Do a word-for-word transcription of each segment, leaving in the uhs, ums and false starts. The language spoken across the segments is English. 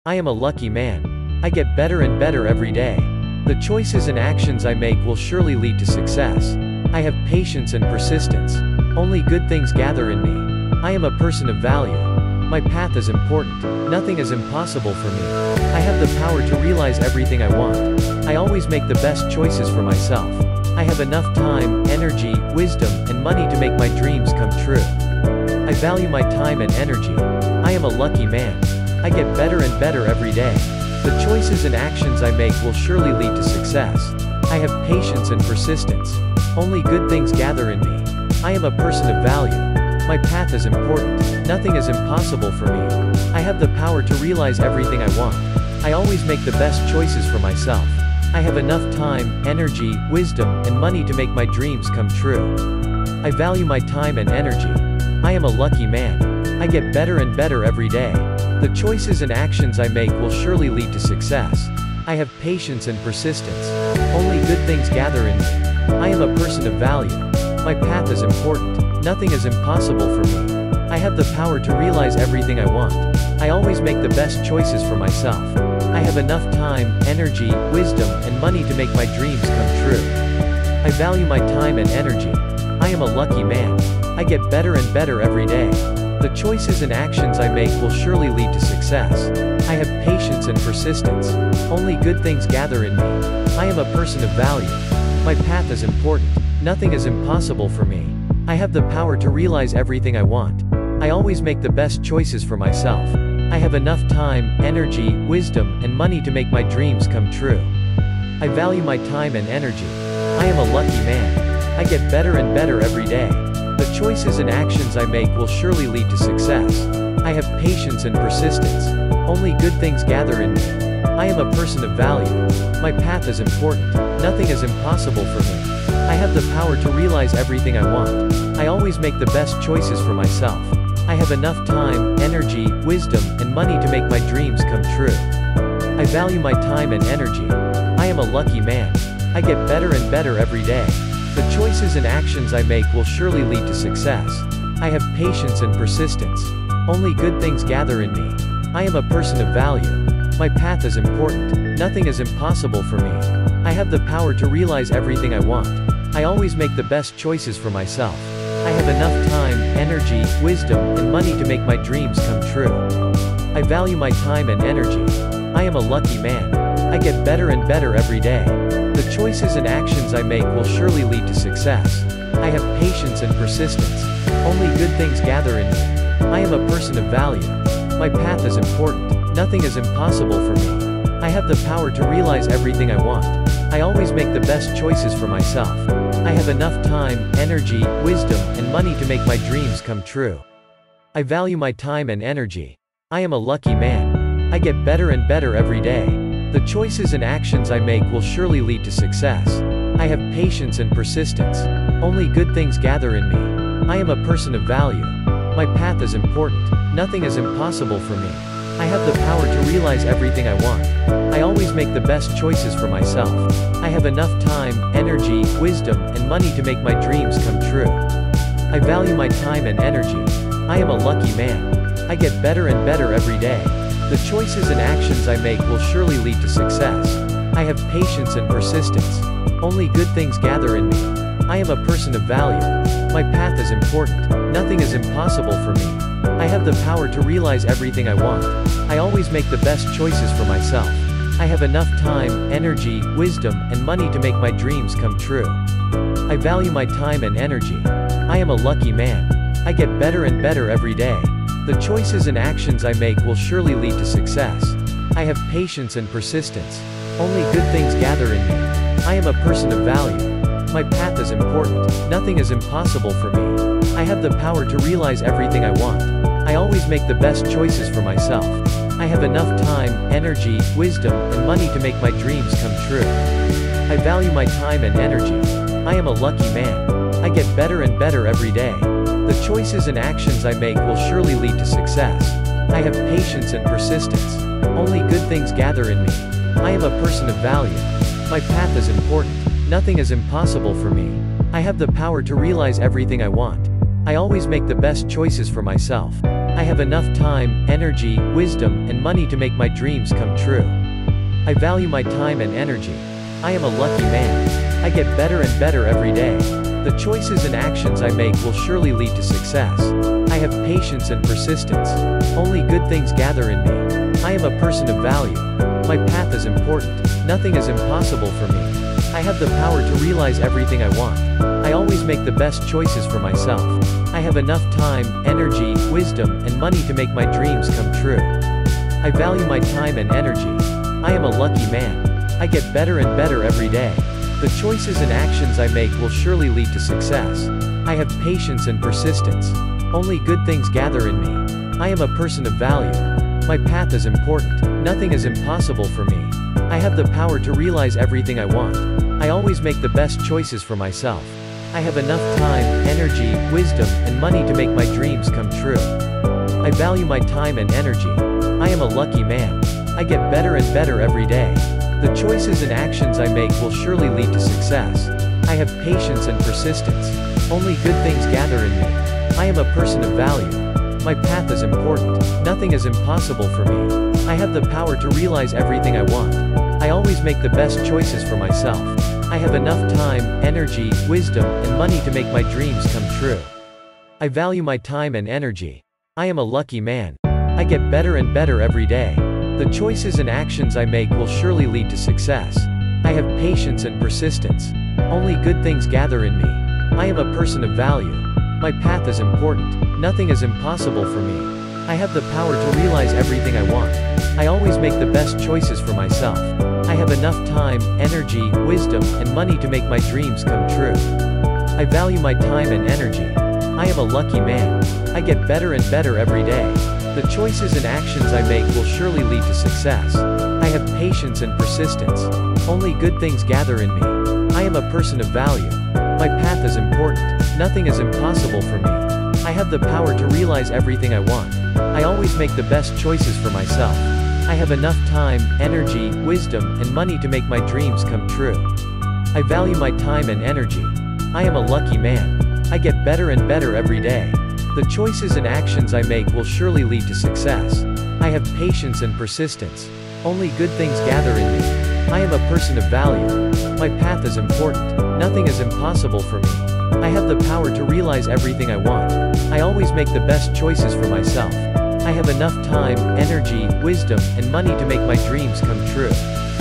I am a lucky man. I get better and better every day. The choices and actions I make will surely lead to success. I have patience and persistence. Only good things gather in me. I am a person of value. My path is important. Nothing is impossible for me. I have the power to realize everything I want. I always make the best choices for myself. I have enough time, energy, wisdom, and money to make my dreams come true. I value my time and energy. I am a lucky man. I get better and better every day. The choices and actions I make will surely lead to success. I have patience and persistence. Only good things gather in me. I am a person of value. My path is important. Nothing is impossible for me. I have the power to realize everything I want. I always make the best choices for myself. I have enough time, energy, wisdom, and money to make my dreams come true. I value my time and energy. I am a lucky man. I get better and better every day. The choices and actions I make will surely lead to success. I have patience and persistence. Only good things gather in me. I am a person of value. My path is important. Nothing is impossible for me. I have the power to realize everything I want. I always make the best choices for myself. I have enough time, energy, wisdom, and money to make my dreams come true. I value my time and energy. I am a lucky man. I get better and better every day. The choices and actions I make will surely lead to success. I have patience and persistence. Only good things gather in me. I am a person of value. My path is important. Nothing is impossible for me. I have the power to realize everything I want. I always make the best choices for myself. I have enough time, energy, wisdom, and money to make my dreams come true. I value my time and energy. I am a lucky man. I get better and better every day. The choices and actions I make will surely lead to success. I have patience and persistence. Only good things gather in me. I am a person of value. My path is important. Nothing is impossible for me. I have the power to realize everything I want. I always make the best choices for myself. I have enough time, energy, wisdom, and money to make my dreams come true. I value my time and energy. I am a lucky man. I get better and better every day. The choices and actions I make will surely lead to success. I have patience and persistence. Only good things gather in me. I am a person of value. My path is important. Nothing is impossible for me. I have the power to realize everything I want. I always make the best choices for myself. I have enough time, energy, wisdom, and money to make my dreams come true. I value my time and energy. I am a lucky man. I get better and better every day. The choices and actions I make will surely lead to success. I have patience and persistence. Only good things gather in me. I am a person of value. My path is important. Nothing is impossible for me. I have the power to realize everything I want. I always make the best choices for myself. I have enough time, energy, wisdom, and money to make my dreams come true. I value my time and energy. I am a lucky man. I get better and better every day. The choices and actions I make will surely lead to success. I have patience and persistence. Only good things gather in me. I am a person of value. My path is important. Nothing is impossible for me. I have the power to realize everything I want. I always make the best choices for myself. I have enough time, energy, wisdom, and money to make my dreams come true. I value my time and energy. I am a lucky man. I get better and better every day. The choices and actions I make will surely lead to success. I have patience and persistence. Only good things gather in me. I am a person of value. My path is important. Nothing is impossible for me. I have the power to realize everything I want. I always make the best choices for myself. I have enough time, energy, wisdom, and money to make my dreams come true. I value my time and energy. I am a lucky man. I get better and better every day. The choices and actions I make will surely lead to success. I have patience and persistence. Only good things gather in me. I am a person of value. My path is important. Nothing is impossible for me. I have the power to realize everything I want. I always make the best choices for myself. I have enough time, energy, wisdom, and money to make my dreams come true. I value my time and energy. I am a lucky man. I get better and better every day. The choices and actions I make will surely lead to success. I have patience and persistence. Only good things gather in me. I am a person of value. My path is important. Nothing is impossible for me. I have the power to realize everything I want. I always make the best choices for myself. I I have enough time, energy, wisdom, and money to make my dreams come true. I value my time and energy. I am a lucky man. I get better and better every day. The choices and actions I make will surely lead to success. I have patience and persistence. Only good things gather in me. I am a person of value. My path is important. Nothing is impossible for me. I have the power to realize everything I want. I always make the best choices for myself. I have enough time, energy, wisdom, and money to make my dreams come true. I value my time and energy. I am a lucky man. I get better and better every day. The choices and actions I make will surely lead to success. I have patience and persistence. Only good things gather in me. I am a person of value. My path is important. Nothing is impossible for me. I have the power to realize everything I want. I always make the best choices for myself. I have enough time, energy, wisdom, and money to make my dreams come true. I value my time and energy. I am a lucky man. I get better and better every day. The choices and actions I make will surely lead to success. I have patience and persistence. Only good things gather in me. I am a person of value. My path is important. Nothing is impossible for me. I have the power to realize everything I want. I always make the best choices for myself. I have enough time, energy, wisdom, and money to make my dreams come true. I value my time and energy. I am a lucky man. I get better and better every day. The choices and actions I make will surely lead to success. I have patience and persistence. Only good things gather in me. I am a person of value. My path is important. Nothing is impossible for me. I have the power to realize everything I want. I always make the best choices for myself. I have enough time, energy, wisdom, and money to make my dreams come true. I value my time and energy. I am a lucky man. I get better and better every day. The choices and actions I make will surely lead to success. I have patience and persistence. Only good things gather in me. I am a person of value. My path is important. Nothing is impossible for me. I have the power to realize everything I want. I always make the best choices for myself. I have enough time, energy, wisdom, and money to make my dreams come true. I value my time and energy. I am a lucky man. I get better and better every day. The choices and actions I make will surely lead to success. I have patience and persistence. Only good things gather in me. I am a person of value. My path is important. Nothing is impossible for me. I have the power to realize everything I want. I always make the best choices for myself. I have enough time, energy, wisdom, and money to make my dreams come true.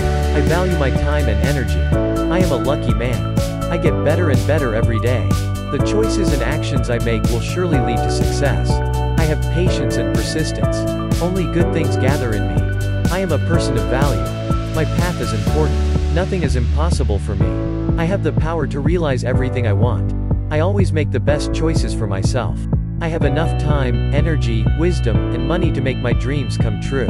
I value my time and energy. I am a lucky man. I get better and better every day. The choices and actions I make will surely lead to success. I have patience and persistence. Only good things gather in me. I am a person of value. My path is important. Nothing is impossible for me. I have the power to realize everything I want. I always make the best choices for myself. I have enough time, energy, wisdom, and money to make my dreams come true.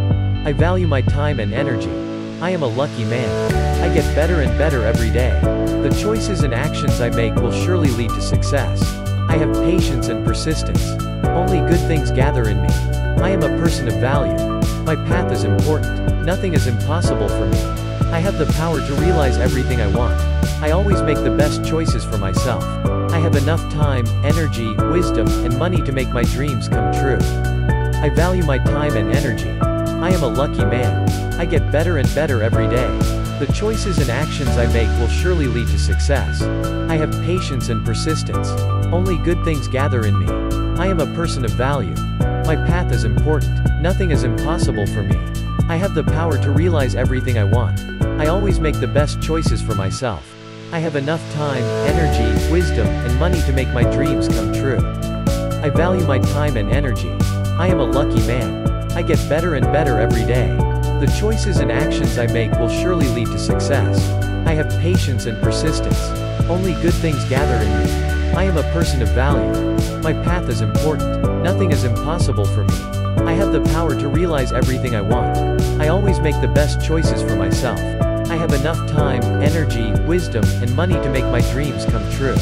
I value my time and energy. I am a lucky man. I get better and better every day. The choices and actions I make will surely lead to success. I have patience and persistence. Only good things gather in me. I am a person of value. My path is important. Nothing is impossible for me. I have the power to realize everything I want. I always make the best choices for myself. I have enough time, energy, wisdom, and money to make my dreams come true. I value my time and energy. I am a lucky man. I get better and better every day. The choices and actions I make will surely lead to success. I have patience and persistence. Only good things gather in me. I am a person of value. My path is important. Nothing is impossible for me. I have the power to realize everything I want. I always make the best choices for myself. I have enough time, energy, wisdom, and money to make my dreams come true. I value my time and energy. I am a lucky man. I get better and better every day. The choices and actions I make will surely lead to success. I have patience and persistence. Only good things gather in me. I am a person of value. My path is important. Nothing is impossible for me. I have the power to realize everything I want. I always make the best choices for myself. I have enough time, energy, wisdom, and money to make my dreams come true.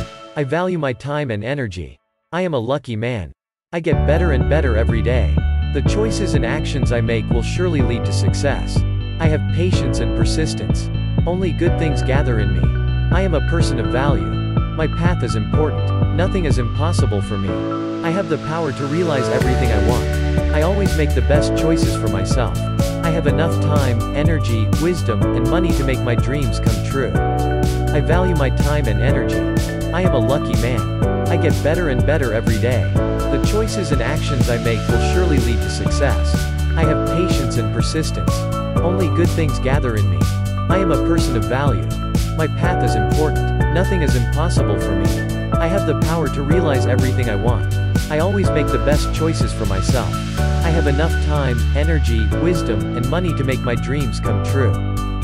I value my time and energy. I am a lucky man. I get better and better every day. The choices and actions I make will surely lead to success. I have patience and persistence. Only good things gather in me. I am a person of value. My path is important. Nothing is impossible for me. I have the power to realize everything I want. I always make the best choices for myself. I have enough time, energy, wisdom, and money to make my dreams come true. I value my time and energy. I am a lucky man. I get better and better every day. The choices and actions I make will surely lead to success. I have patience and persistence. Only good things gather in me. I am a person of value. My path is important. Nothing is impossible for me. I have the power to realize everything I want. I always make the best choices for myself. I have enough time, energy, wisdom, and money to make my dreams come true.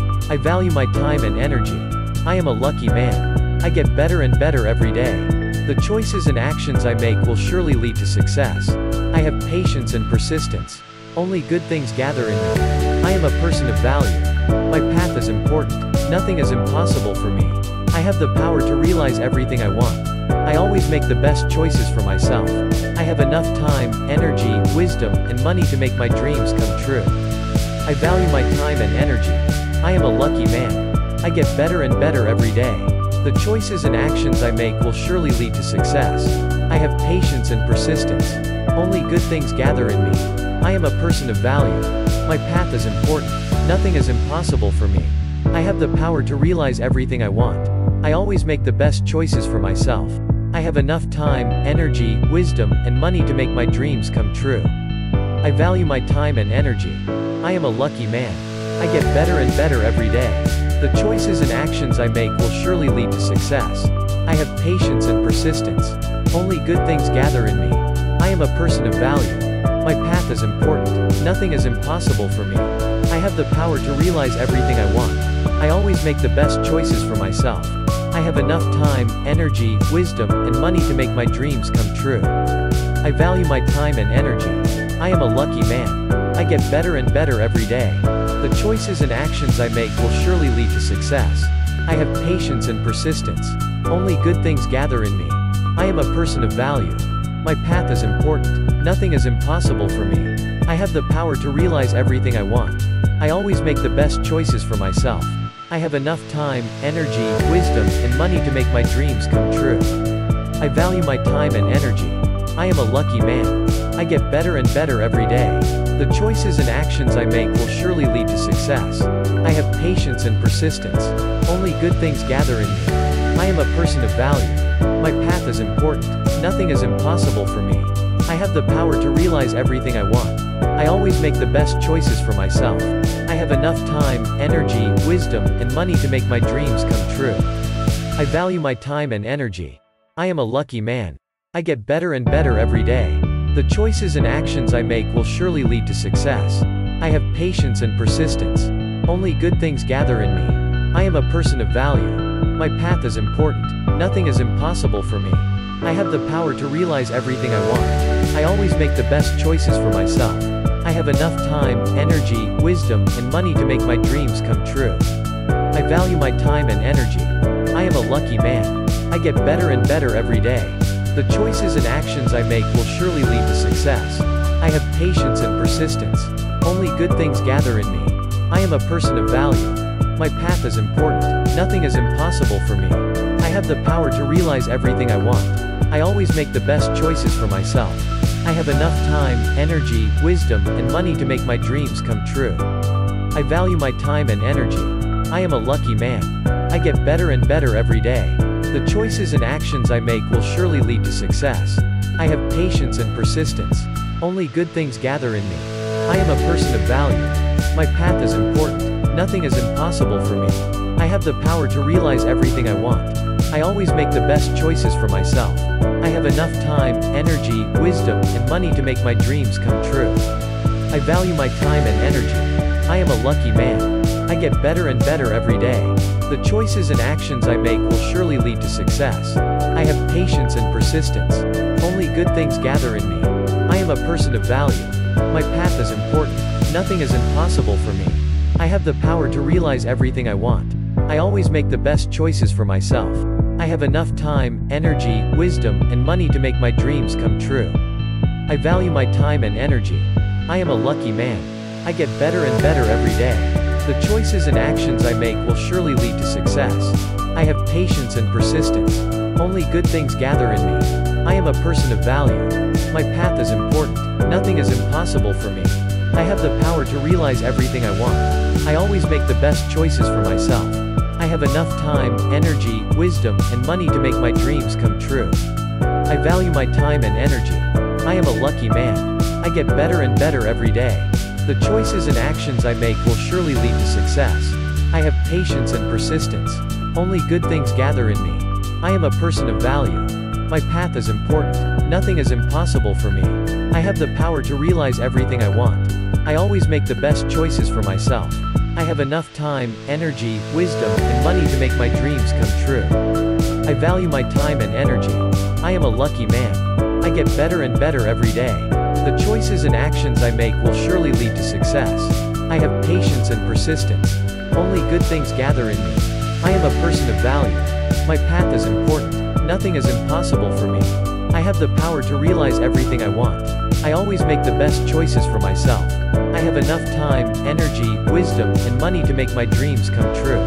I value my time and energy. I am a lucky man. I get better and better every day. The choices and actions I make will surely lead to success. I have patience and persistence. Only good things gather in me. I am a person of value. My path is important. Nothing is impossible for me. I have the power to realize everything I want. I always make the best choices for myself. I have enough time, energy, wisdom, and money to make my dreams come true. I value my time and energy. I am a lucky man. I get better and better every day. The choices and actions I make will surely lead to success. I have patience and persistence. Only good things gather in me. I am a person of value. My path is important. Nothing is impossible for me. I have the power to realize everything I want. I always make the best choices for myself. I have enough time, energy, wisdom, and money to make my dreams come true. I value my time and energy. I am a lucky man. I get better and better every day. The choices and actions I make will surely lead to success. I have patience and persistence. Only good things gather in me. I am a person of value. My path is important. Nothing is impossible for me. I have the power to realize everything I want. I always make the best choices for myself. I have enough time, energy, wisdom, and money to make my dreams come true. I value my time and energy. I am a lucky man. I get better and better every day. The choices and actions I make will surely lead to success. I have patience and persistence. Only good things gather in me. I am a person of value. My path is important. Nothing is impossible for me. I have the power to realize everything I want. I always make the best choices for myself. I have enough time, energy, wisdom, and money to make my dreams come true. I value my time and energy. I am a lucky man. I get better and better every day. The choices and actions I make will surely lead to success. I have patience and persistence. Only good things gather in me. I am a person of value. My path is important. Nothing is impossible for me. I have the power to realize everything I want. I always make the best choices for myself. I have enough time, energy, wisdom, and money to make my dreams come true. I value my time and energy. I am a lucky man. I get better and better every day. The choices and actions I make will surely lead to success. I have patience and persistence. Only good things gather in me. I am a person of value. My path is important. Nothing is impossible for me. I have the power to realize everything I want. I always make the best choices for myself. I have enough time, energy, wisdom, and money to make my dreams come true. I value my time and energy. I am a lucky man. I get better and better every day. The choices and actions I make will surely lead to success. I have patience and persistence. Only good things gather in me. I am a person of value. My path is important. Nothing is impossible for me. I have the power to realize everything I want. I always make the best choices for myself. I have enough time, energy, wisdom, and money to make my dreams come true. I value my time and energy. I am a lucky man. I get better and better every day. The choices and actions I make will surely lead to success. I have patience and persistence. Only good things gather in me. I am a person of value. My path is important. Nothing is impossible for me. I have the power to realize everything I want. I always make the best choices for myself. I have enough time, energy, wisdom, and money to make my dreams come true. I value my time and energy. I am a lucky man. I get better and better every day. The choices and actions I make will surely lead to success. I have patience and persistence. Only good things gather in me. I am a person of value. My path is important. Nothing is impossible for me. I have the power to realize everything I want. I always make the best choices for myself. I have enough time, energy, wisdom, and money to make my dreams come true. I value my time and energy. I am a lucky man. I get better and better every day. The choices and actions I make will surely lead to success. I have patience and persistence. Only good things gather in me. I am a person of value. My path is important. Nothing is impossible for me. I have the power to realize everything I want. I always make the best choices for myself. I have enough time, energy, wisdom, and money to make my dreams come true. I value my time and energy. I am a lucky man. I get better and better every day. The choices and actions I make will surely lead to success. I have patience and persistence. Only good things gather in me. I am a person of value. My path is important. Nothing is impossible for me. I have the power to realize everything I want. I always make the best choices for myself. I have enough time, energy, wisdom, and money to make my dreams come true. I value my time and energy. I am a lucky man. I get better and better every day. The choices and actions I make will surely lead to success. I have patience and persistence. Only good things gather in me. I am a person of value. My path is important. Nothing is impossible for me. I have the power to realize everything I want. I always make the best choices for myself. I have enough time, energy, wisdom, and money to make my dreams come true.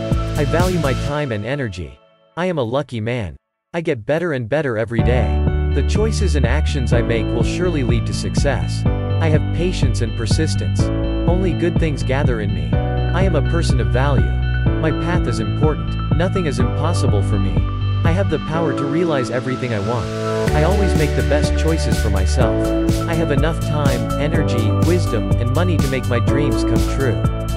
I value my time and energy. I am a lucky man. I get better and better every day. The choices and actions I make will surely lead to success. I have patience and persistence. Only good things gather in me. I am a person of value. My path is important. Nothing is impossible for me. I have the power to realize everything I want. I always make the best choices for myself. I have enough time, energy, wisdom, and money to make my dreams come true.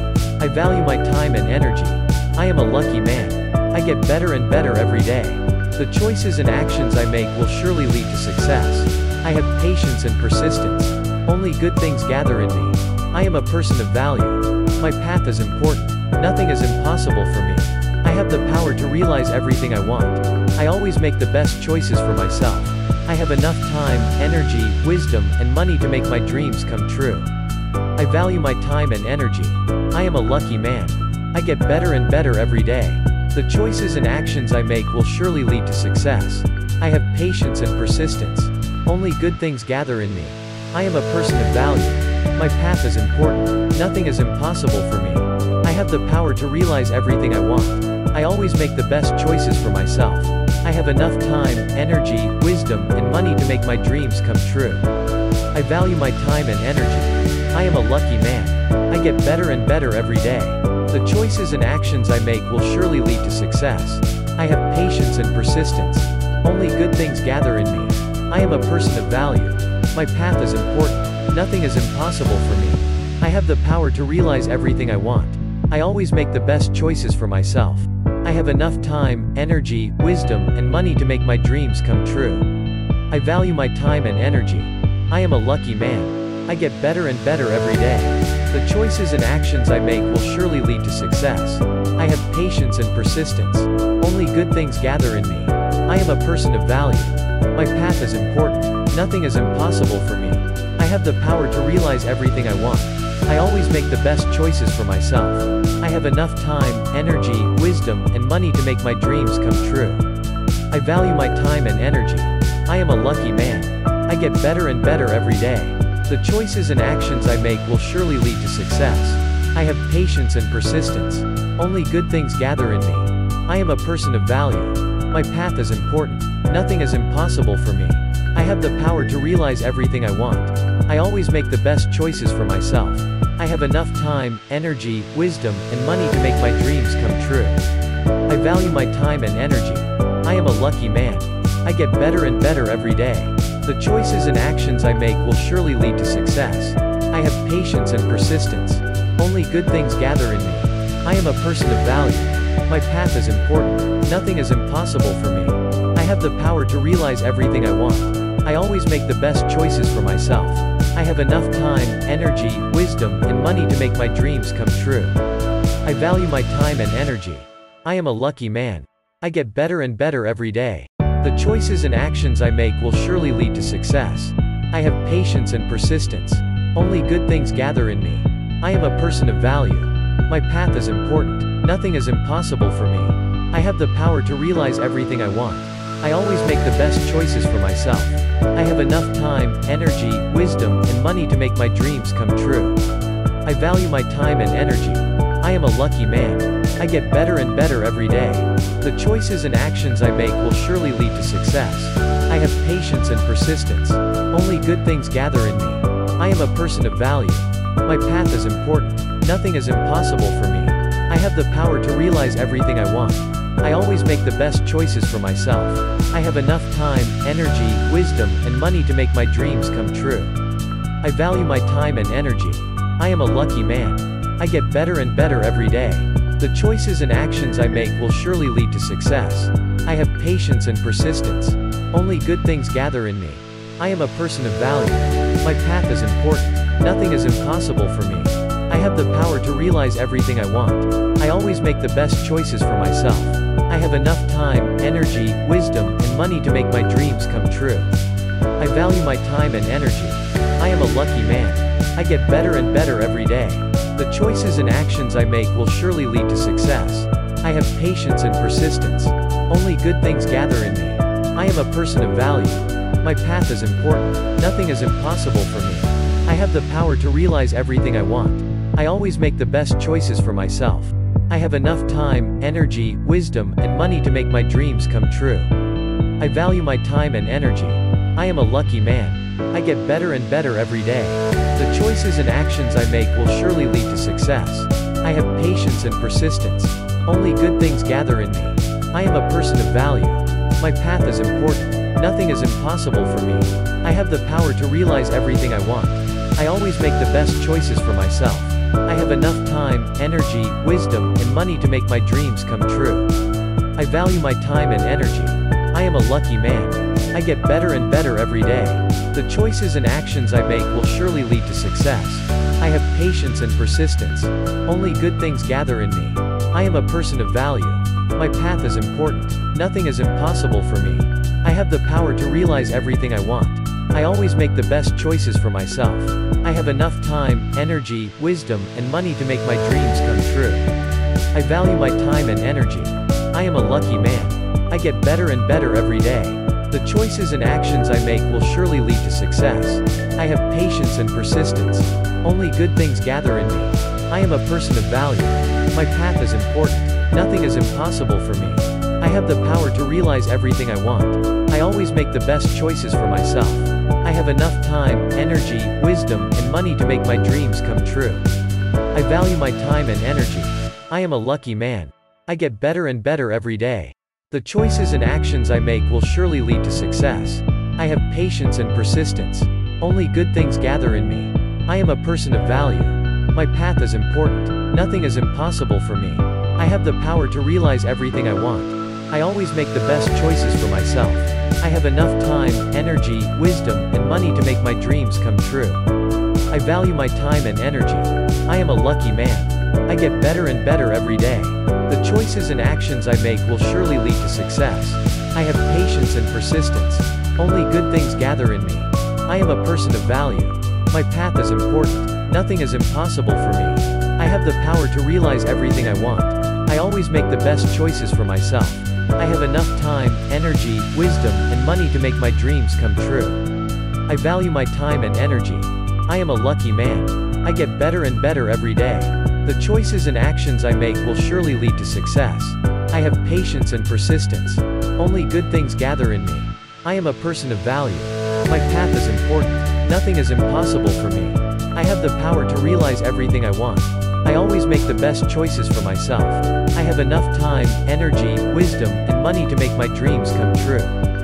I value my time and energy. I am a lucky man. I get better and better every day. The choices and actions I make will surely lead to success. I have patience and persistence. Only good things gather in me. I am a person of value. My path is important. Nothing is impossible for me. I have the power to realize everything I want. I always make the best choices for myself. I have enough time, energy, wisdom, and money to make my dreams come true. I value my time and energy. I am a lucky man. I get better and better every day. The choices and actions I make will surely lead to success. I have patience and persistence. Only good things gather in me. I am a person of value. My path is important. Nothing is impossible for me. I have the power to realize everything I want. I always make the best choices for myself. I have enough time, energy, wisdom, and money to make my dreams come true. I value my time and energy. I am a lucky man. I get better and better every day. The choices and actions I make will surely lead to success. I have patience and persistence. Only good things gather in me. I am a person of value. My path is important. Nothing is impossible for me. I have the power to realize everything I want. I always make the best choices for myself. I have enough time, energy, wisdom, and money to make my dreams come true. I value my time and energy. I am a lucky man. I get better and better every day. The choices and actions I make will surely lead to success. I have patience and persistence. Only good things gather in me. I am a person of value. My path is important. Nothing is impossible for me. I have the power to realize everything I want. I always make the best choices for myself. I have enough time, energy, wisdom, and money to make my dreams come true. I value my time and energy. I am a lucky man. I get better and better every day. The choices and actions I make will surely lead to success. I have patience and persistence. Only good things gather in me. I am a person of value. My path is important. Nothing is impossible for me. I have the power to realize everything I want. I always make the best choices for myself. I have enough time, energy, wisdom, and money to make my dreams come true. I value my time and energy. I am a lucky man. I get better and better every day. The choices and actions I make will surely lead to success. I have patience and persistence. Only good things gather in me. I am a person of value. My path is important. Nothing is impossible for me. I have the power to realize everything I want. I always make the best choices for myself. I have enough time, energy, wisdom, and money to make my dreams come true. I value my time and energy. I am a lucky man. I get better and better every day. The choices and actions I make will surely lead to success. I have patience and persistence. Only good things gather in me. I am a person of value. My path is important. Nothing is impossible for me. I have the power to realize everything I want. I always make the best choices for myself. I have enough time, energy, wisdom, and money to make my dreams come true. I value my time and energy. I am a lucky man. I get better and better every day. The choices and actions I make will surely lead to success. I have patience and persistence. Only good things gather in me. I am a person of value. My path is important. Nothing is impossible for me. I have the power to realize everything I want. I always make the best choices for myself. I have enough time, energy, wisdom, and money to make my dreams come true. I value my time and energy. I am a lucky man. I get better and better every day. The choices and actions I make will surely lead to success. I have patience and persistence. Only good things gather in me. I am a person of value. My path is important. Nothing is impossible for me. I have the power to realize everything I want. I always make the best choices for myself. I have enough time, energy, wisdom, and money to make my dreams come true. I value my time and energy. I am a lucky man. I get better and better every day. The choices and actions I make will surely lead to success. I have patience and persistence. Only good things gather in me. I am a person of value. My path is important. Nothing is impossible for me. I have the power to realize everything I want. I always make the best choices for myself. I have enough time, energy, wisdom, and money to make my dreams come true. I value my time and energy. I am a lucky man. I get better and better every day. The choices and actions I make will surely lead to success. I have patience and persistence. Only good things gather in me. I am a person of value. My path is important. Nothing is impossible for me. I have the power to realize everything I want. I always make the best choices for myself. I have enough time, energy, wisdom, and money to make my dreams come true. I value my time and energy. I am a lucky man. I get better and better every day. The choices and actions I make will surely lead to success. I have patience and persistence. Only good things gather in me. I am a person of value. My path is important. Nothing is impossible for me. I have the power to realize everything I want. I always make the best choices for myself. I have enough time, energy, wisdom, and money to make my dreams come true. I value my time and energy. I am a lucky man. I get better and better every day. The choices and actions I make will surely lead to success. I have patience and persistence. Only good things gather in me. I am a person of value. My path is important. Nothing is impossible for me. I have the power to realize everything I want. I always make the best choices for myself. I have enough time, energy, wisdom, and money to make my dreams come true. I value my time and energy. I am a lucky man. I get better and better every day. The choices and actions I make will surely lead to success. I have patience and persistence. Only good things gather in me. I am a person of value. My path is important. Nothing is impossible for me. I have the power to realize everything I want. I always make the best choices for myself. I have enough time, energy, wisdom, and money to make my dreams come true. I value my time and energy. I am a lucky man. I get better and better every day. The choices and actions I make will surely lead to success. I have patience and persistence. Only good things gather in me. I am a person of value. My path is important. Nothing is impossible for me. I have the power to realize everything I want. I always make the best choices for myself. I have enough time, energy, wisdom, and money to make my dreams come true. I value my time and energy. I am a lucky man. I get better and better every day. The choices and actions I make will surely lead to success. I have patience and persistence. Only good things gather in me. I am a person of value. My path is important. Nothing is impossible for me. I have the power to realize everything I want. I always make the best choices for myself. I have enough time, energy, wisdom, and money to make my dreams come true.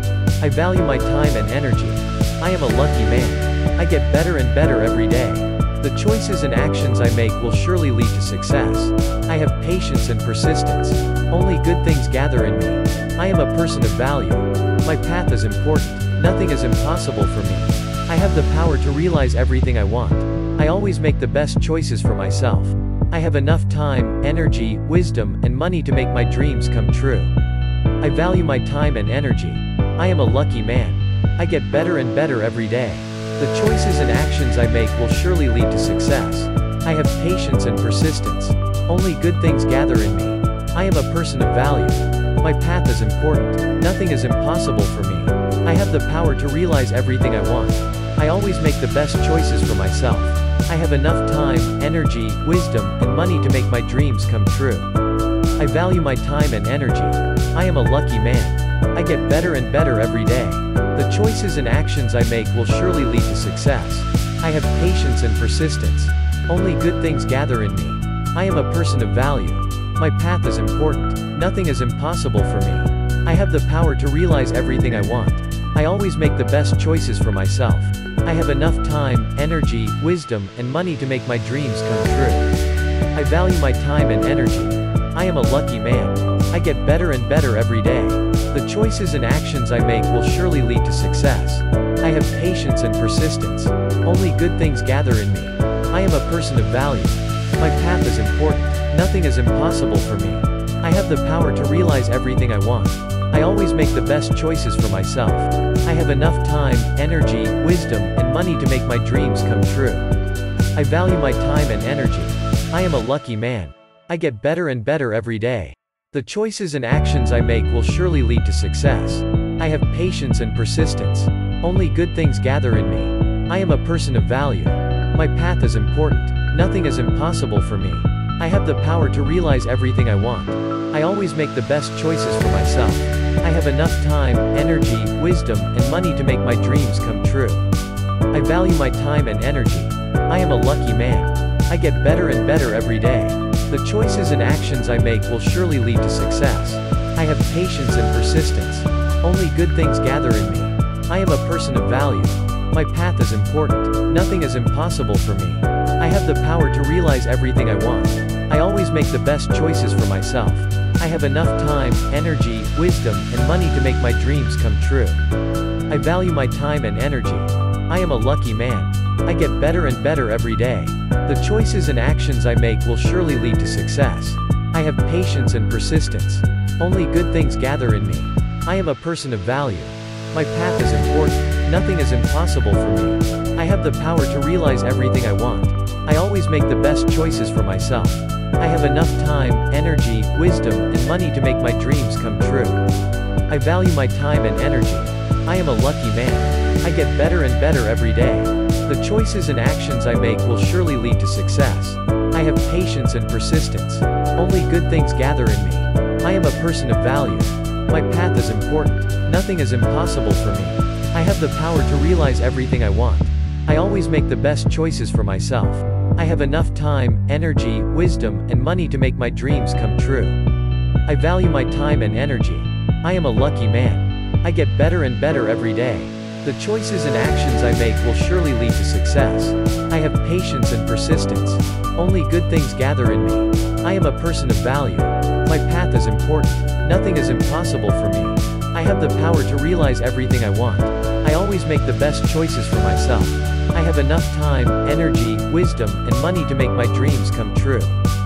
I value my time and energy. I am a lucky man. I get better and better every day. The choices and actions I make will surely lead to success. I have patience and persistence. Only good things gather in me. I am a person of value. My path is important. Nothing is impossible for me. I have the power to realize everything I want. I always make the best choices for myself. I have enough time, energy, wisdom, and money to make my dreams come true. I value my time and energy. I am a lucky man. I get better and better every day. The choices and actions I make will surely lead to success. I have patience and persistence. Only good things gather in me. I am a person of value. My path is important. Nothing is impossible for me. I have the power to realize everything I want. I always make the best choices for myself. I have enough time, energy, wisdom, and money to make my dreams come true. I value my time and energy. I am a lucky man. I get better and better every day. The choices and actions I make will surely lead to success. I have patience and persistence. Only good things gather in me. I am a person of value. My path is important. Nothing is impossible for me. I have the power to realize everything I want. I always make the best choices for myself. I have enough time, energy, wisdom, and money to make my dreams come true. I value my time and energy. I am a lucky man. I get better and better every day. The choices and actions I make will surely lead to success. I have patience and persistence. Only good things gather in me. I am a person of value. My path is important. Nothing is impossible for me. I have the power to realize everything I want. I always make the best choices for myself. I have enough time, energy, wisdom, and money to make my dreams come true. I value my time and energy. I am a lucky man. I get better and better every day. The choices and actions I make will surely lead to success. I have patience and persistence. Only good things gather in me. I am a person of value. My path is important. Nothing is impossible for me. I have the power to realize everything I want. I always make the best choices for myself. I have enough time, energy, wisdom, and money to make my dreams come true. I value my time and energy. I am a lucky man. I get better and better every day. The choices and actions I make will surely lead to success. I have patience and persistence. Only good things gather in me. I am a person of value. My path is important. Nothing is impossible for me. I have the power to realize everything I want. I always make the best choices for myself. I have enough time, energy, wisdom, and money to make my dreams come true. I value my time and energy. I am a lucky man. I get better and better every day. The choices and actions I make will surely lead to success. I have patience and persistence. Only good things gather in me. I am a person of value. My path is important. Nothing is impossible for me. I have the power to realize everything I want. I always make the best choices for myself. I have enough time, energy, wisdom, and money to make my dreams come true. I value my time and energy. I am a lucky man. I get better and better every day. The choices and actions I make will surely lead to success. I have patience and persistence. Only good things gather in me. I am a person of value. My path is important. Nothing is impossible for me. I have the power to realize everything I want. I always make the best choices for myself. I have enough time, energy, wisdom, and money to make my dreams come true. I value my time and energy. I am a lucky man. I get better and better every day. The choices and actions I make will surely lead to success. I have patience and persistence. Only good things gather in me. I am a person of value. My path is important. Nothing is impossible for me. I have the power to realize everything I want. I always make the best choices for myself. I have enough time, energy, wisdom, and money to make my dreams come true.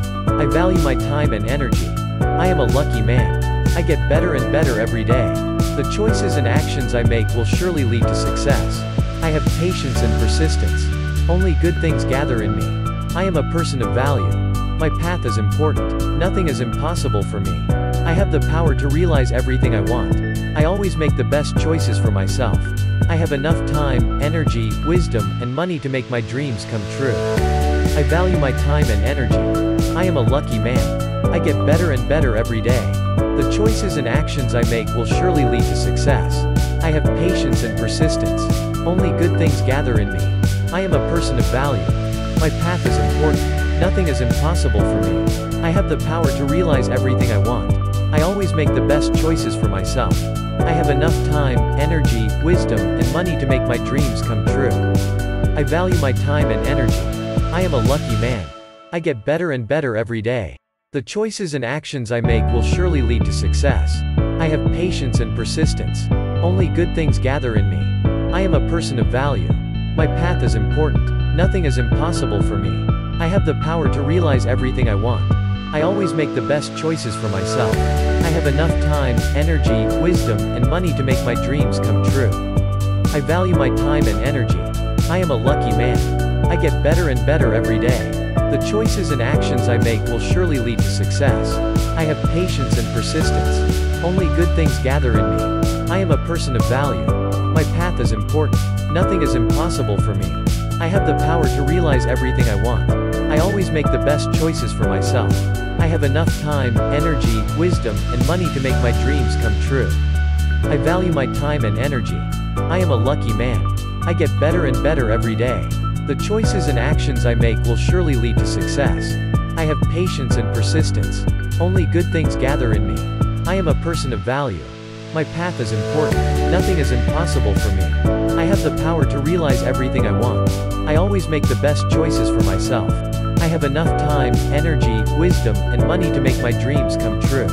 I value my time and energy. I am a lucky man. I get better and better every day. The choices and actions I make will surely lead to success. I have patience and persistence. Only good things gather in me. I am a person of value. My path is important. Nothing is impossible for me. I have the power to realize everything I want. I always make the best choices for myself. I have enough time, energy, wisdom, and money to make my dreams come true. I value my time and energy. I am a lucky man. I get better and better every day. The choices and actions I make will surely lead to success. I have patience and persistence. Only good things gather in me. I am a person of value. My path is important. Nothing is impossible for me. I have the power to realize everything I want. I always make the best choices for myself. I have enough time, energy, wisdom, and money to make my dreams come true. I value my time and energy. I am a lucky man. I get better and better every day. The choices and actions I make will surely lead to success. I have patience and persistence. Only good things gather in me. I am a person of value. My path is important. Nothing is impossible for me. I have the power to realize everything I want. I always make the best choices for myself. I have enough time, energy, wisdom, and money to make my dreams come true. I value my time and energy. I am a lucky man. I get better and better every day. The choices and actions I make will surely lead to success. I have patience and persistence. Only good things gather in me. I am a person of value. My path is important. Nothing is impossible for me. I have the power to realize everything I want. I always make the best choices for myself. I have enough time, energy, wisdom, and money to make my dreams come true. I value my time and energy. I am a lucky man. I get better and better every day. The choices and actions I make will surely lead to success. I have patience and persistence. Only good things gather in me. I am a person of value. My path is important. Nothing is impossible for me. I have the power to realize everything I want. I always make the best choices for myself. I have enough time, energy, wisdom, and money to make my dreams come true.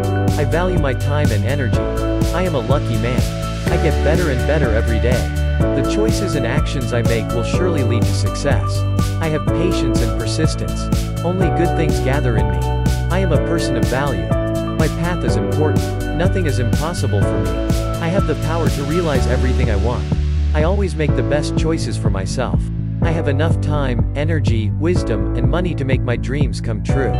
I value my time and energy. I am a lucky man. I get better and better every day. The choices and actions I make will surely lead to success. I have patience and persistence. Only good things gather in me. I am a person of value. My path is important. Nothing is impossible for me. I have the power to realize everything I want. I always make the best choices for myself. I have enough time, energy, wisdom, and money to make my dreams come true.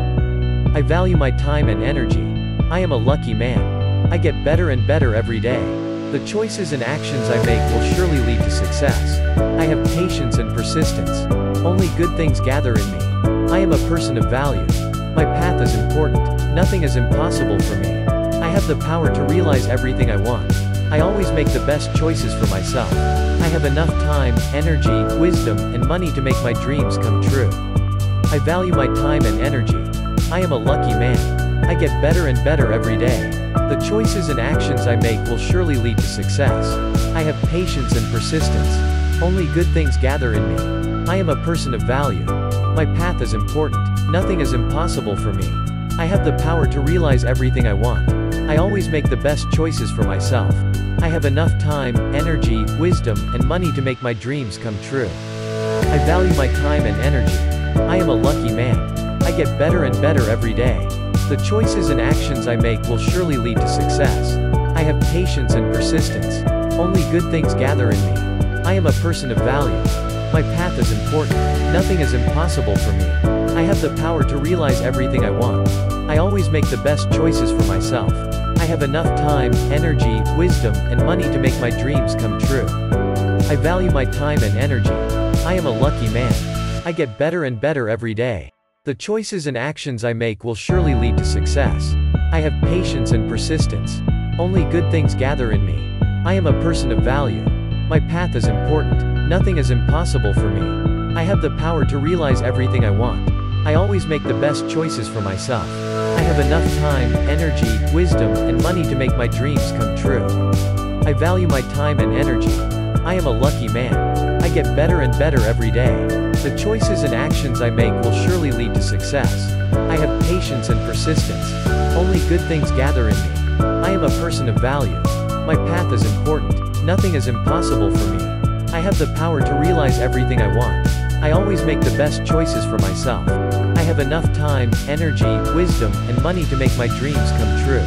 I value my time and energy. I am a lucky man. I get better and better every day. The choices and actions I make will surely lead to success. I have patience and persistence. Only good things gather in me. I am a person of value. My path is important. Nothing is impossible for me. I have the power to realize everything I want. I always make the best choices for myself. I have enough time, energy, wisdom, and money to make my dreams come true. I value my time and energy. I am a lucky man. I get better and better every day. The choices and actions I make will surely lead to success. I have patience and persistence. Only good things gather in me. I am a person of value. My path is important. Nothing is impossible for me. I have the power to realize everything I want. I always make the best choices for myself. I have enough time, energy, wisdom, and money to make my dreams come true. I value my time and energy. I am a lucky man. I get better and better every day. The choices and actions I make will surely lead to success. I have patience and persistence. Only good things gather in me. I am a person of value. My path is important. Nothing is impossible for me. I have the power to realize everything I want. I always make the best choices for myself. I have enough time, energy, wisdom, and money to make my dreams come true. I value my time and energy. I am a lucky man. I get better and better every day. The choices and actions I make will surely lead to success. I have patience and persistence. Only good things gather in me. I am a person of value. My path is important. Nothing is impossible for me. I have the power to realize everything I want. I always make the best choices for myself. I have enough time, energy, wisdom, and money to make my dreams come true. I value my time and energy. I am a lucky man. I get better and better every day. The choices and actions I make will surely lead to success. I have patience and persistence. Only good things gather in me. I am a person of value. My path is important. Nothing is impossible for me. I have the power to realize everything I want. I always make the best choices for myself. I have enough time, energy, wisdom, and money to make my dreams come true.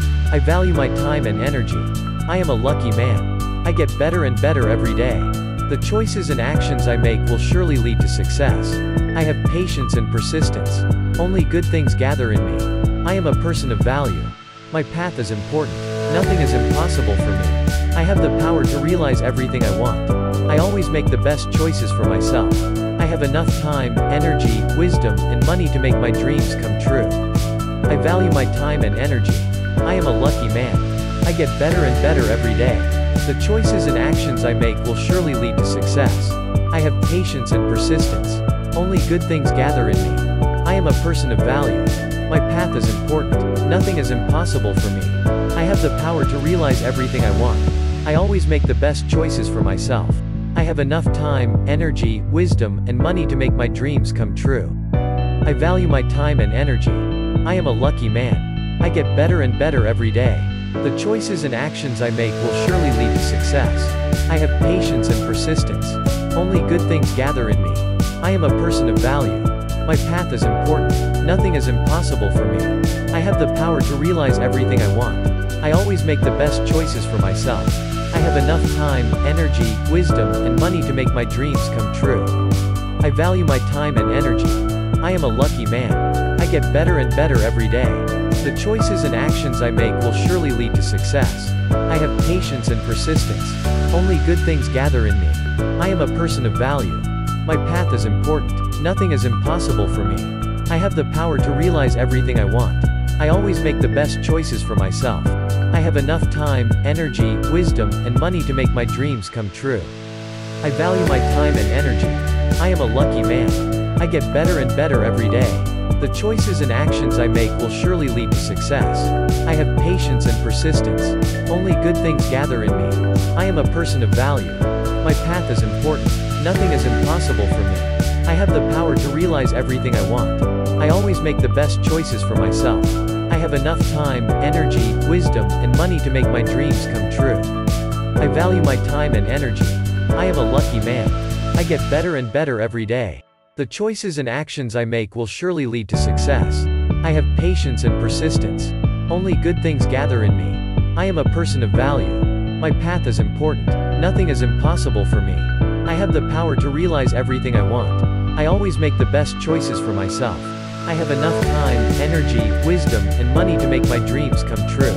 I value my time and energy. I am a lucky man. I get better and better every day. The choices and actions I make will surely lead to success. I have patience and persistence. Only good things gather in me. I am a person of value. My path is important. Nothing is impossible for me. I have the power to realize everything I want. I always make the best choices for myself. I have enough time, energy, wisdom, and money to make my dreams come true. I value my time and energy. I am a lucky man. I get better and better every day. The choices and actions I make will surely lead to success. I have patience and persistence. Only good things gather in me. I am a person of value. My path is important. Nothing is impossible for me. I have the power to realize everything I want. I always make the best choices for myself. I have enough time, energy, wisdom, and money to make my dreams come true. I value my time and energy. I am a lucky man. I get better and better every day. The choices and actions I make will surely lead to success. I have patience and persistence. Only good things gather in me. I am a person of value. My path is important. Nothing is impossible for me. I have the power to realize everything I want. I always make the best choices for myself. I have enough time, energy, wisdom, and money to make my dreams come true. I value my time and energy. I am a lucky man. I get better and better every day. The choices and actions I make will surely lead to success. I have patience and persistence. Only good things gather in me. I am a person of value. My path is important. Nothing is impossible for me. I have the power to realize everything I want. I always make the best choices for myself. I have enough time, energy, wisdom, and money to make my dreams come true. I value my time and energy. I am a lucky man. I get better and better every day. The choices and actions I make will surely lead to success. I have patience and persistence. Only good things gather in me. I am a person of value. My path is important. Nothing is impossible for me. I have the power to realize everything I want. I always make the best choices for myself. I have enough time, energy, wisdom, and money to make my dreams come true. I value my time and energy. I am a lucky man. I get better and better every day. The choices and actions I make will surely lead to success. I have patience and persistence. Only good things gather in me. I am a person of value. My path is important. Nothing is impossible for me. I have the power to realize everything I want. I always make the best choices for myself. I have enough time, energy, wisdom, and money to make my dreams come true.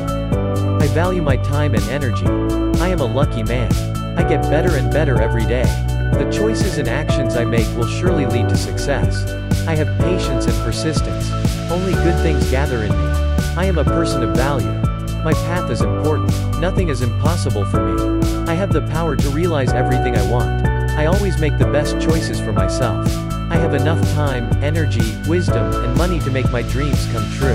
I value my time and energy. I am a lucky man. I get better and better every day. The choices and actions I make will surely lead to success. I have patience and persistence. Only good things gather in me. I am a person of value. My path is important. Nothing is impossible for me. I have the power to realize everything I want. I always make the best choices for myself. I have enough time, energy, wisdom, and money to make my dreams come true.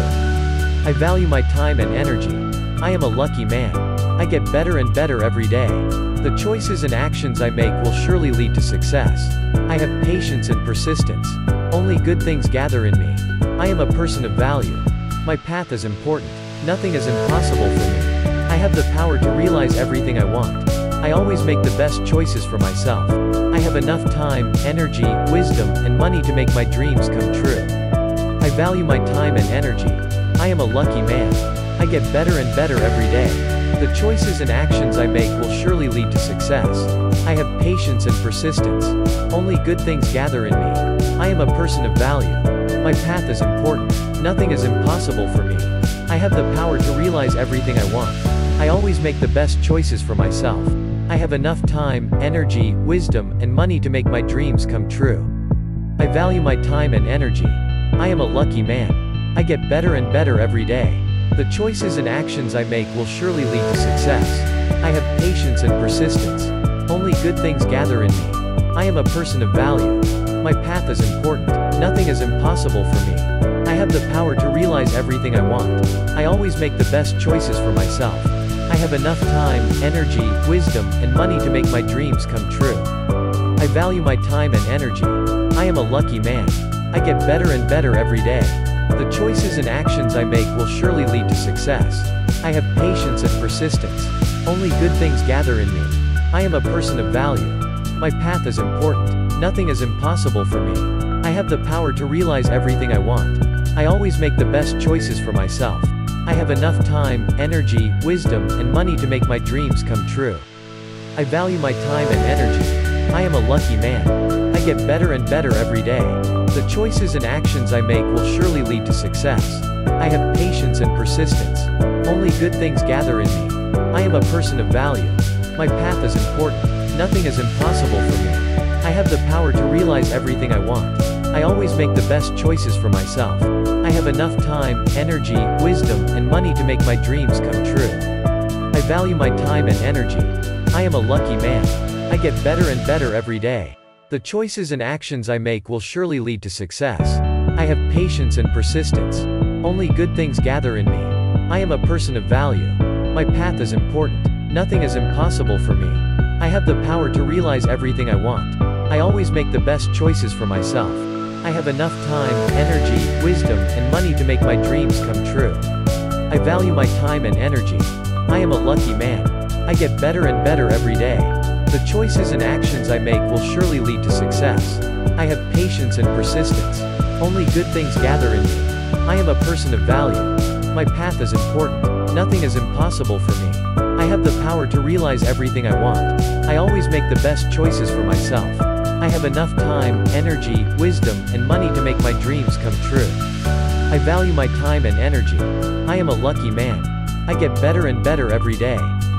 I value my time and energy. I am a lucky man. I get better and better every day. The choices and actions I make will surely lead to success. I have patience and persistence. Only good things gather in me. I am a person of value. My path is important. Nothing is impossible for me. I have the power to realize everything I want. I always make the best choices for myself. I have enough time, energy, wisdom, and money to make my dreams come true. I value my time and energy. I am a lucky man. I get better and better every day. The choices and actions I make will surely lead to success. I have patience and persistence. Only good things gather in me. I am a person of value. My path is important. Nothing is impossible for me. I have the power to realize everything I want. I always make the best choices for myself. I have enough time, energy, wisdom, and money to make my dreams come true. I value my time and energy. I am a lucky man. I get better and better every day. The choices and actions I make will surely lead to success. I have patience and persistence. Only good things gather in me. I am a person of value. My path is important. Nothing is impossible for me. I have the power to realize everything I want. I always make the best choices for myself. I have enough time, energy, wisdom, and money to make my dreams come true. I value my time and energy. I am a lucky man. I get better and better every day. The choices and actions I make will surely lead to success. I have patience and persistence. Only good things gather in me. I am a person of value. My path is important. Nothing is impossible for me. I have the power to realize everything I want. I always make the best choices for myself. I have enough time, energy, wisdom, and money to make my dreams come true. I value my time and energy. I am a lucky man. I get better and better every day. The choices and actions I make will surely lead to success. I have patience and persistence. Only good things gather in me. I am a person of value. My path is important. Nothing is impossible for me. I have the power to realize everything I want. I always make the best choices for myself. I have enough time, energy, wisdom, and money to make my dreams come true. I value my time and energy. I am a lucky man. I get better and better every day. The choices and actions I make will surely lead to success. I have patience and persistence. Only good things gather in me. I am a person of value. My path is important. Nothing is impossible for me. I have the power to realize everything I want. I always make the best choices for myself. I have enough time, energy, wisdom, and money to make my dreams come true. I value my time and energy. I am a lucky man. I get better and better every day. The choices and actions I make will surely lead to success. I have patience and persistence. Only good things gather in me. I am a person of value. My path is important. Nothing is impossible for me. I have the power to realize everything I want. I always make the best choices for myself. I have enough time, energy, wisdom, and money to make my dreams come true. I value my time and energy. I am a lucky man. I get better and better every day.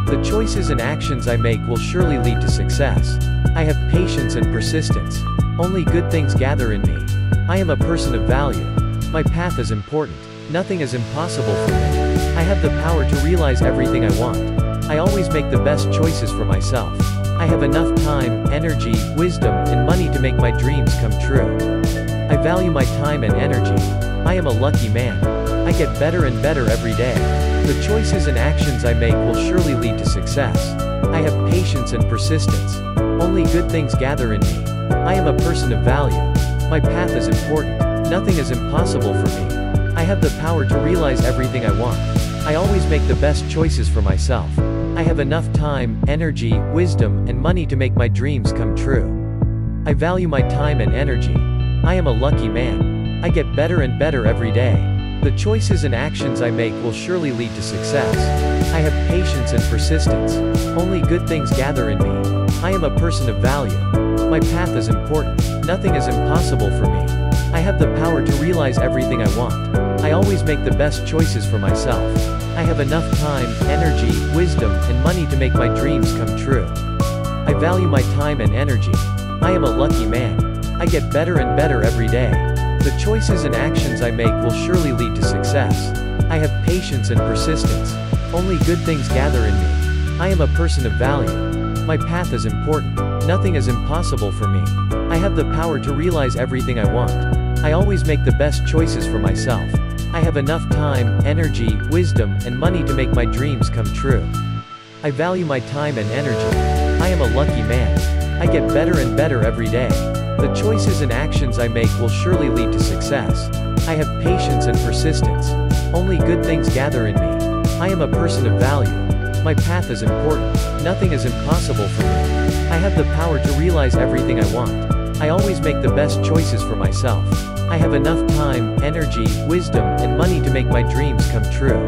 The choices and actions I make will surely lead to success. I have patience and persistence. Only good things gather in me. I am a person of value. My path is important. Nothing is impossible for me. I have the power to realize everything I want. I always make the best choices for myself. I have enough time, energy, wisdom, and money to make my dreams come true. I value my time and energy. I am a lucky man. I get better and better every day. The choices and actions I make will surely lead to success. I have patience and persistence. Only good things gather in me. I am a person of value. My path is important. Nothing is impossible for me. I have the power to realize everything I want. I always make the best choices for myself. I have enough time, energy, wisdom, and money to make my dreams come true. I value my time and energy. I am a lucky man. I get better and better every day. The choices and actions I make will surely lead to success. I have patience and persistence. Only good things gather in me. I am a person of value. My path is important. Nothing is impossible for me. I have the power to realize everything I want. I always make the best choices for myself. I have enough time, energy, wisdom, and money to make my dreams come true. I value my time and energy. I am a lucky man. I get better and better every day. The choices and actions I make will surely lead to success. I have patience and persistence. Only good things gather in me. I am a person of value. My path is important. Nothing is impossible for me. I have the power to realize everything I want. I always make the best choices for myself. I have enough time, energy, wisdom, and money to make my dreams come true. I value my time and energy. I am a lucky man. I get better and better every day. The choices and actions I make will surely lead to success. I have patience and persistence. Only good things gather in me. I am a person of value. My path is important. Nothing is impossible for me. I have the power to realize everything I want. I always make the best choices for myself. I have enough time, energy, wisdom, and money to make my dreams come true.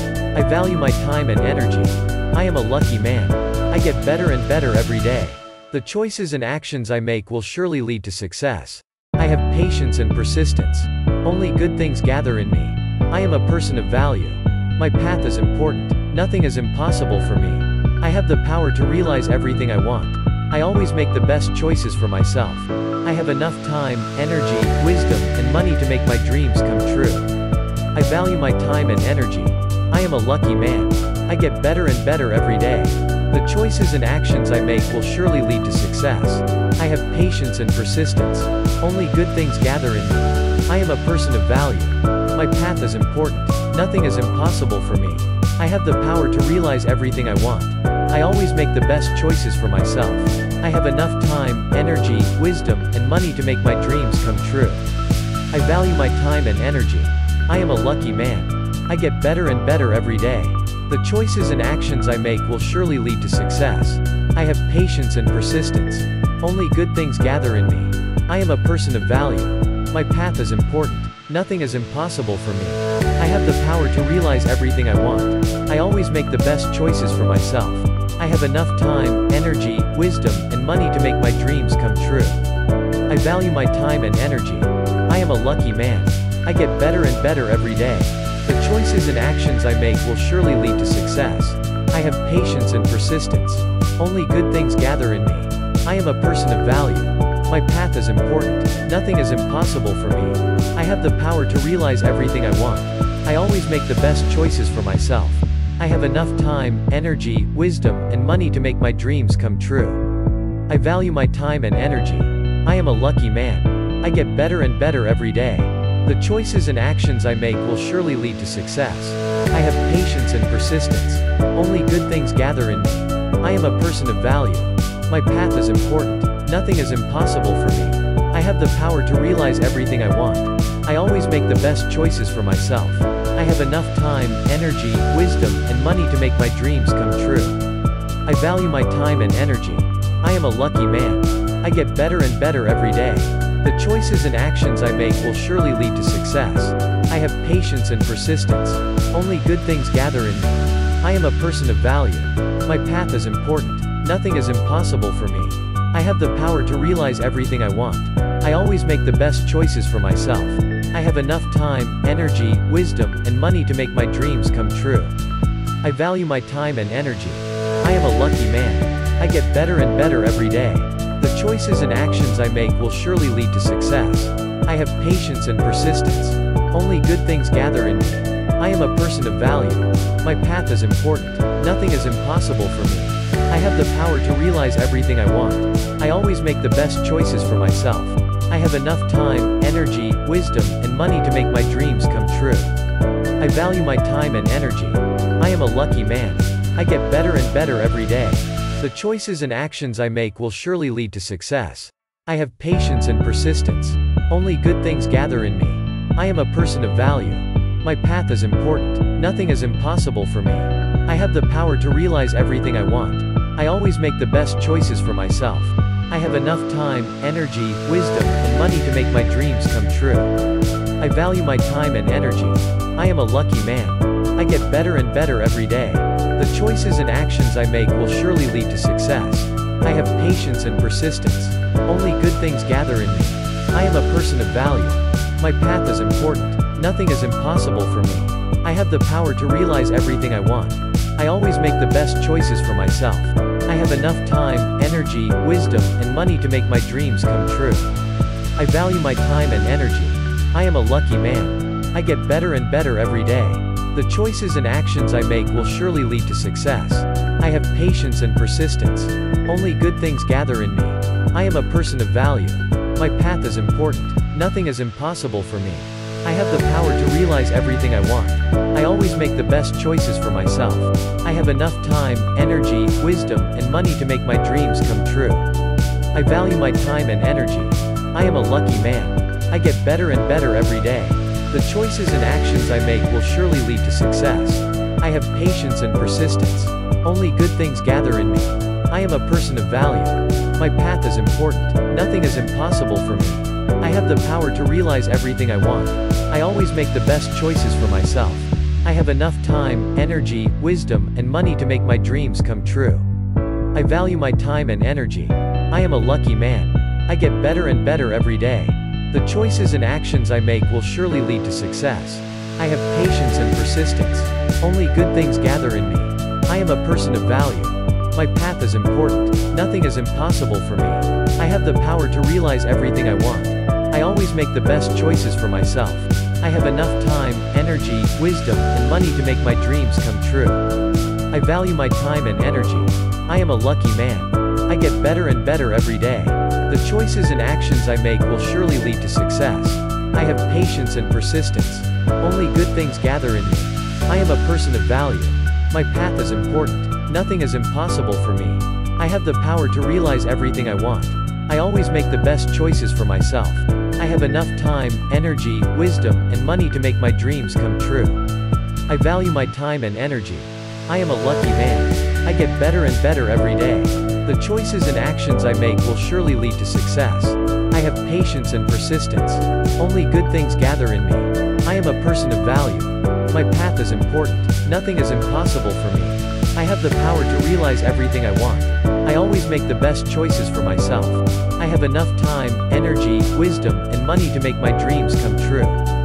I value my time and energy. I am a lucky man. I get better and better every day. The choices and actions I make will surely lead to success. I have patience and persistence. Only good things gather in me. I am a person of value. My path is important. Nothing is impossible for me. I have the power to realize everything I want. I always make the best choices for myself. I have enough time, energy, wisdom, and money to make my dreams come true. I value my time and energy. I am a lucky man. I get better and better every day. The choices and actions I make will surely lead to success. I have patience and persistence. Only good things gather in me. I am a person of value. My path is important. Nothing is impossible for me. I have the power to realize everything I want. I always make the best choices for myself. I have enough time, energy, wisdom, and money to make my dreams come true. I value my time and energy. I am a lucky man. I get better and better every day. The choices and actions I make will surely lead to success. I have patience and persistence. Only good things gather in me. I am a person of value. My path is important. Nothing is impossible for me. I have the power to realize everything I want. I always make the best choices for myself. I have enough time, energy, wisdom, and money to make my dreams come true. I value my time and energy. I am a lucky man. I get better and better every day. The choices and actions I make will surely lead to success. I have patience and persistence. Only good things gather in me. I am a person of value. My path is important. Nothing is impossible for me. I have the power to realize everything I want. I always make the best choices for myself. I have enough time, energy, wisdom, and money to make my dreams come true. I value my time and energy. I am a lucky man. I get better and better every day. The choices and actions I make will surely lead to success. I have patience and persistence. Only good things gather in me. I am a person of value. My path is important. Nothing is impossible for me. I have the power to realize everything I want. I always make the best choices for myself. I have enough time, energy, wisdom, and money to make my dreams come true. I value my time and energy. I am a lucky man. I get better and better every day. The choices and actions I make will surely lead to success. I have patience and persistence. Only good things gather in me. I am a person of value. My path is important. Nothing is impossible for me. I have the power to realize everything I want. I always make the best choices for myself. I have enough time, energy, wisdom, and money to make my dreams come true. I value my time and energy. I am a lucky man. I get better and better every day. The choices and actions I make will surely lead to success. I have patience and persistence. Only good things gather in me. I am a person of value. My path is important. Nothing is impossible for me. I have the power to realize everything I want. I always make the best choices for myself. I have enough time, energy, wisdom, and money to make my dreams come true. I value my time and energy. I am a lucky man. I get better and better every day. The choices and actions I make will surely lead to success. I have patience and persistence. Only good things gather in me. I am a person of value. My path is important. Nothing is impossible for me. I have the power to realize everything I want. I always make the best choices for myself. I have enough time, energy, wisdom, and money to make my dreams come true. I value my time and energy. I am a lucky man. I get better and better every day. The choices and actions I make will surely lead to success. I have patience and persistence. Only good things gather in me. I am a person of value. My path is important. Nothing is impossible for me. I have the power to realize everything I want. I always make the best choices for myself. I have enough time, energy, wisdom, and money to make my dreams come true. I value my time and energy. I am a lucky man. I get better and better every day. The choices and actions I make will surely lead to success. I have patience and persistence. Only good things gather in me. I am a person of value. My path is important. Nothing is impossible for me. I have the power to realize everything I want. I always make the best choices for myself. I have enough time, energy, wisdom, and money to make my dreams come true. I value my time and energy. I am a lucky man. I get better and better every day. The choices and actions I make will surely lead to success. I have patience and persistence. Only good things gather in me. I am a person of value. My path is important. Nothing is impossible for me. I have the power to realize everything I want. I always make the best choices for myself. I have enough time, energy, wisdom, and money to make my dreams come true. I value my time and energy. I am a lucky man. I get better and better every day. The choices and actions I make will surely lead to success. I have patience and persistence. Only good things gather in me. I am a person of value. My path is important. Nothing is impossible for me. I have the power to realize everything I want. I always make the best choices for myself. I have enough time, energy, wisdom, and money to make my dreams come true. I value my time and energy. I am a lucky man. I get better and better every day. The choices and actions I make will surely lead to success. I have patience and persistence. Only good things gather in me. I am a person of value. My path is important. Nothing is impossible for me. I have the power to realize everything I want. I always make the best choices for myself. I have enough time, energy, wisdom, and money to make my dreams come true. I value my time and energy. I am a lucky man. I get better and better every day. The choices and actions I make will surely lead to success. I have patience and persistence. Only good things gather in me. I am a person of value. My path is important. Nothing is impossible for me. I have the power to realize everything I want. I always make the best choices for myself. I have enough time, energy, wisdom, and money to make my dreams come true.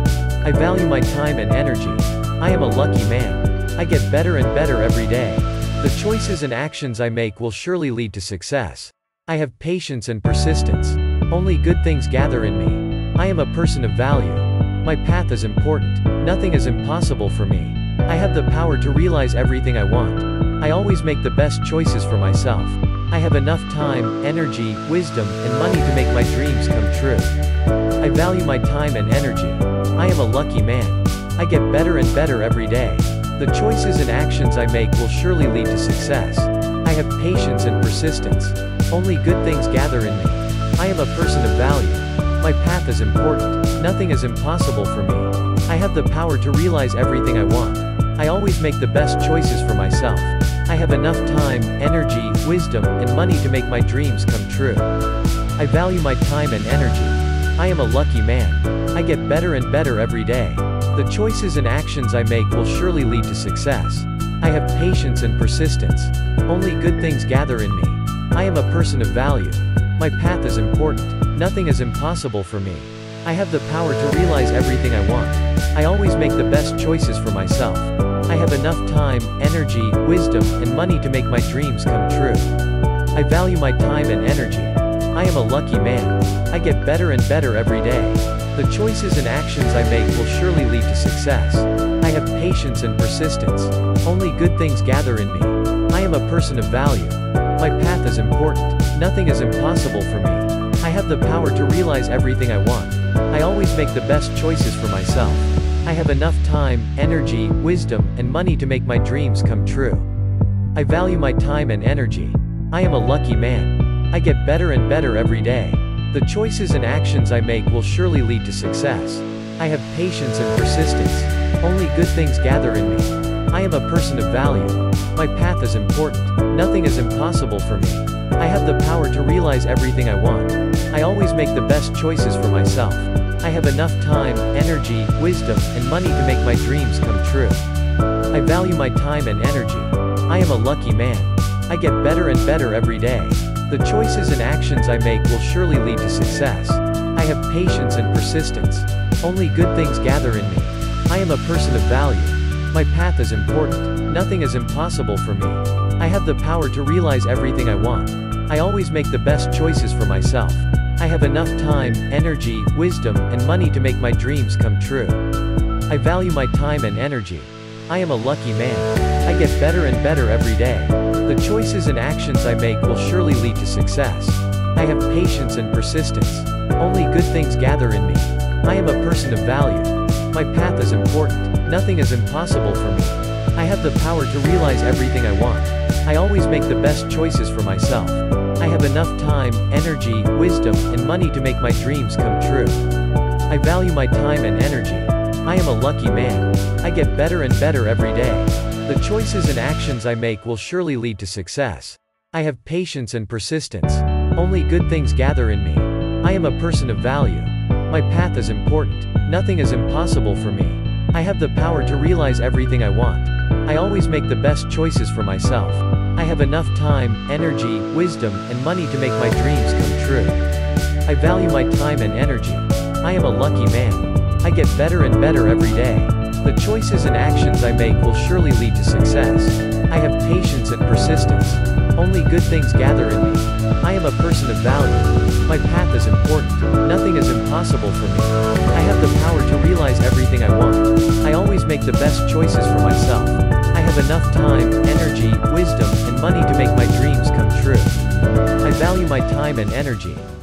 I value my time and energy. I am a lucky man. I get better and better every day. The choices and actions I make will surely lead to success. I have patience and persistence. Only good things gather in me. I am a person of value. My path is important. Nothing is impossible for me. I have the power to realize everything I want. I always make the best choices for myself. I have enough time, energy, wisdom, and money to make my dreams come true. I value my time and energy. I am a lucky man. I get better and better every day. The choices and actions I make will surely lead to success. I have patience and persistence. Only good things gather in me. I am a person of value. My path is important. Nothing is impossible for me. I have the power to realize everything I want. I always make the best choices for myself. I have enough time, energy, wisdom, and money to make my dreams come true. I value my time and energy. I am a lucky man. I get better and better every day. The choices and actions I make will surely lead to success. I have patience and persistence. Only good things gather in me. I am a person of value. My path is important. Nothing is impossible for me. I have the power to realize everything I want. I always make the best choices for myself. I have enough time, energy, wisdom, and money to make my dreams come true. I value my time and energy. I am a lucky man. I get better and better every day. The choices and actions I make will surely lead to success. I have patience and persistence. Only good things gather in me. I am a person of value. My path is important. Nothing is impossible for me. I have the power to realize everything I want. I always make the best choices for myself. I have enough time, energy, wisdom, and money to make my dreams come true. I value my time and energy. I am a lucky man. I get better and better every day. The choices and actions I make will surely lead to success. I have patience and persistence. Only good things gather in me. I am a person of value. My path is important. Nothing is impossible for me. I have the power to realize everything I want. I always make the best choices for myself. I have enough time, energy, wisdom, and money to make my dreams come true. I value my time and energy. I am a lucky man. I get better and better every day. The choices and actions I make will surely lead to success. I have patience and persistence. Only good things gather in me. I am a person of value. My path is important. Nothing is impossible for me. I have the power to realize everything I want. I always make the best choices for myself. I have enough time, energy, wisdom, and money to make my dreams come true. I value my time and energy. I am a lucky man. I get better and better every day. The choices and actions I make will surely lead to success. I have patience and persistence. Only good things gather in me. I am a person of value. My path is important. Nothing is impossible for me. I have the power to realize everything I want. I always make the best choices for myself. I have enough time, energy, wisdom, and money to make my dreams come true. I value my time and energy. I am a lucky man. I get better and better every day. The choices and actions I make will surely lead to success. I have patience and persistence. Only good things gather in me. I am a person of value. My path is important. Nothing is impossible for me. I have the power to realize everything I want. I always make the best choices for myself. I have enough time, energy, wisdom, and money to make my dreams come true. I value my time and energy. I am a lucky man. I get better and better every day. The choices and actions I make will surely lead to success. I have patience and persistence. Only good things gather in me. I am a person of value. My path is important. Nothing is impossible for me. I have the power to realize everything I want. I always make the best choices for myself. I have enough time, energy, wisdom, and money to make my dreams come true. I value my time and energy.